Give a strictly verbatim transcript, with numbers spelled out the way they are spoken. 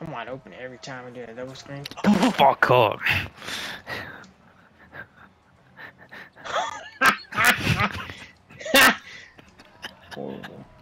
I'm wide open every time I do a double screen. The fuck up. Horrible.